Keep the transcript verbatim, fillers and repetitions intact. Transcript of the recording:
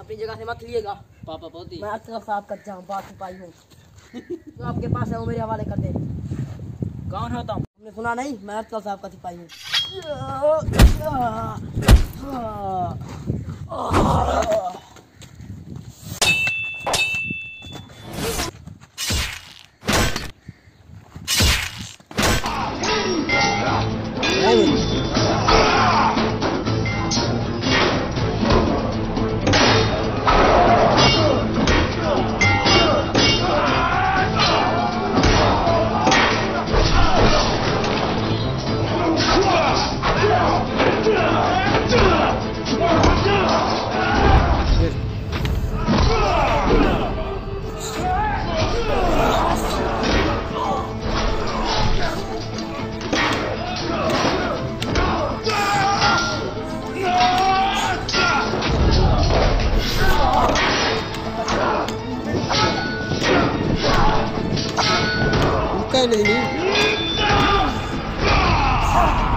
अपनी जगह से मत लिएगा पापा पोती। मैं अर्थ साफ कर जाऊँ बात पाई हूँ तो आपके पास है वो मेरे हवाले कर दे। कौन होता हूँ? तुमने सुना नहीं? मैं अर्थ साफ कर पाई हूँ। नहीं